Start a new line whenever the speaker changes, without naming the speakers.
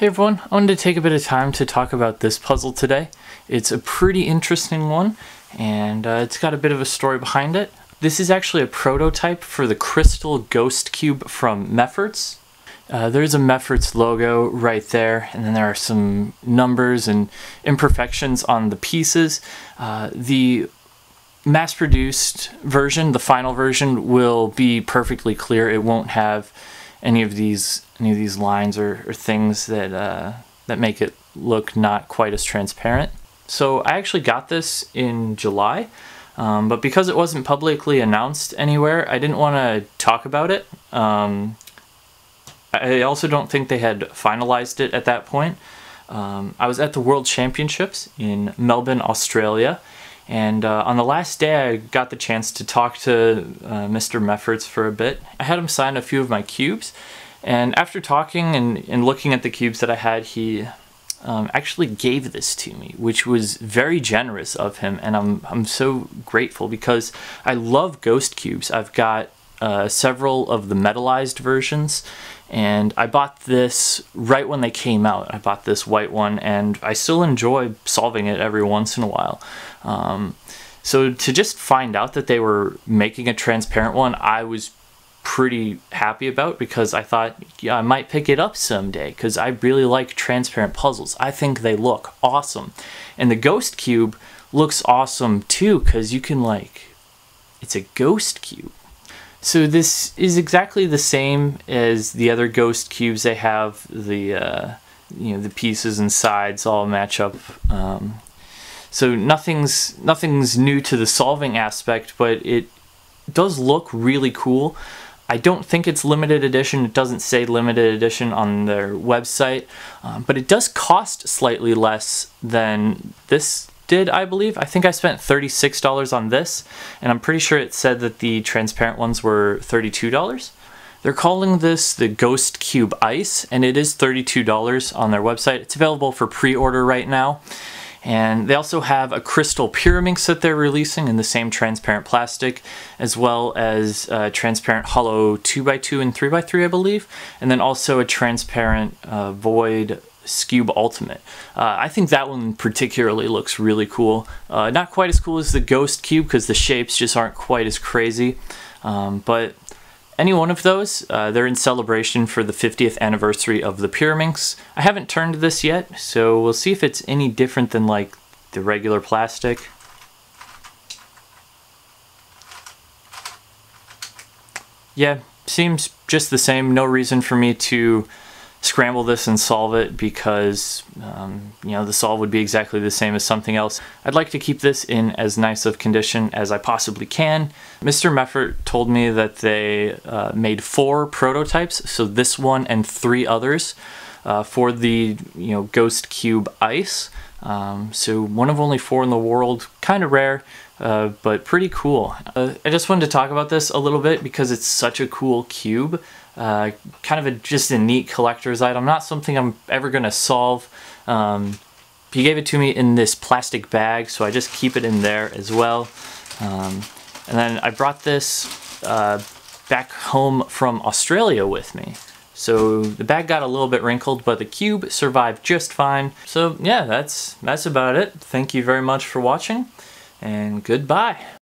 Hey everyone, I wanted to take a bit of time to talk about this puzzle today. It's a pretty interesting one, and it's got a bit of a story behind it. This is actually a prototype for the crystal ghost cube from Mefferts. There's a Mefferts logo right there, and then there are some numbers and imperfections on the pieces. The mass-produced version, the final version, will be perfectly clear. It won't have any of these lines or things that make it look not quite as transparent. So I actually got this in July, but because it wasn't publicly announced anywhere, I didn't want to talk about it. I also don't think they had finalized it at that point. I was at the World Championships in Melbourne, Australia, and on the last day I got the chance to talk to Mr. Mefferts for a bit. I had him sign a few of my cubes, and after talking and looking at the cubes that I had, he actually gave this to me, which was very generous of him, and I'm so grateful because I love ghost cubes. I've got several of the metallized versions, and I bought this right when they came out. I bought this white one, and I still enjoy solving it every once in a while. So to just find out that they were making a transparent one, I was pretty happy about, because I thought, yeah, I might pick it up someday because I really like transparent puzzles. I think they look awesome, and the ghost cube looks awesome too because you can, like, it's a ghost cube. So this is exactly the same as the other ghost cubes. They have the the pieces and sides all match up. So nothing's new to the solving aspect, but it does look really cool. I don't think it's limited edition. It doesn't say limited edition on their website, but it does cost slightly less than this did, I believe. I think I spent $36 on this, and I'm pretty sure it said that the transparent ones were $32. They're calling this the Ghost Cube Ice, and it is $32 on their website. It's available for pre-order right now. And they also have a crystal Pyraminx that they're releasing in the same transparent plastic, as well as a transparent hollow 2x2 and 3x3, I believe, and then also a transparent void Scube Ultimate. I think that one particularly looks really cool. Not quite as cool as the Ghost Cube because the shapes just aren't quite as crazy, but any one of those, they're in celebration for the 50th anniversary of the Pyraminx. I haven't turned this yet, so we'll see if it's any different than like the regular plastic. Yeah, seems just the same. No reason for me to scramble this and solve it because the solve would be exactly the same as something else. I'd like to keep this in as nice of condition as I possibly can. Mr. Meffert told me that they made 4 prototypes, so this one and 3 others for the Ghost Cube Ice. So one of only 4 in the world, kind of rare, but pretty cool. I just wanted to talk about this a little bit because it's such a cool cube. Kind of just a neat collector's item, not something I'm ever going to solve. He gave it to me in this plastic bag, so I just keep it in there as well. And then I brought this back home from Australia with me. So the bag got a little bit wrinkled, but the cube survived just fine. So yeah, that's about it. Thank you very much for watching, and goodbye.